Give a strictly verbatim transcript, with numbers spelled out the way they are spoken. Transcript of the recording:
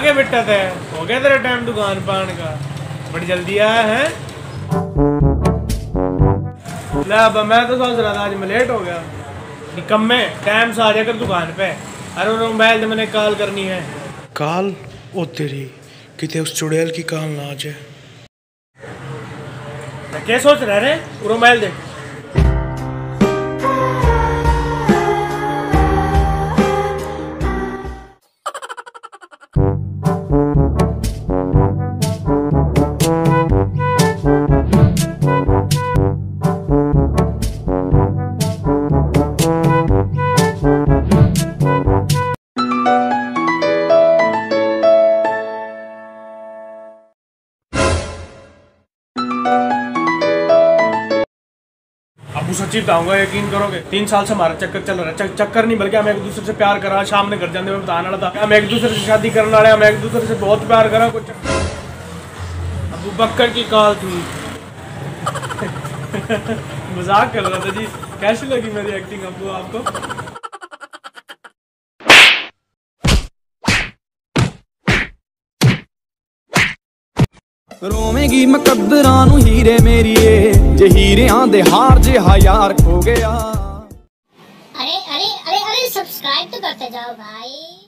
के बेटा थे हो गया तेरा टाइम दुकान पान का, बड़ी जल्दी आया है। ले अब मैं तो सोच रहा था आज मैं लेट हो गया, निकम्मे टाइम से आ जाकर दुकान पे। अरे मोबाइल से मैंने कॉल करनी है। कॉल ओ तेरी कितने उस चुड़ैल की कॉल ना आ जाए। क्या सोच रहे रे, मोबाइल देख। अब सच्ची बताऊंगा, यकीन करोगे तीन साल से हमारा चक्कर चल रहा है। चक, चक्कर नहीं बल्कि हम एक दूसरे से प्यार करा। शाम ने घर जाने में बताने वाला था हम एक दूसरे से शादी करने वाले, हम एक दूसरे से बहुत प्यार करा। कुछ अबू बकर की कॉल थी। मजाक कर रहा था जी। कैसी लगी मेरी एक्टिंग अबू आपको? रोवेगी मुकद्दरां नूं हीरे मेरीए, जे हीरियां दे हार जिहा यार खो गया। अरे अरे अरे अरे सब्सक्राइब तो करते जाओ भाई।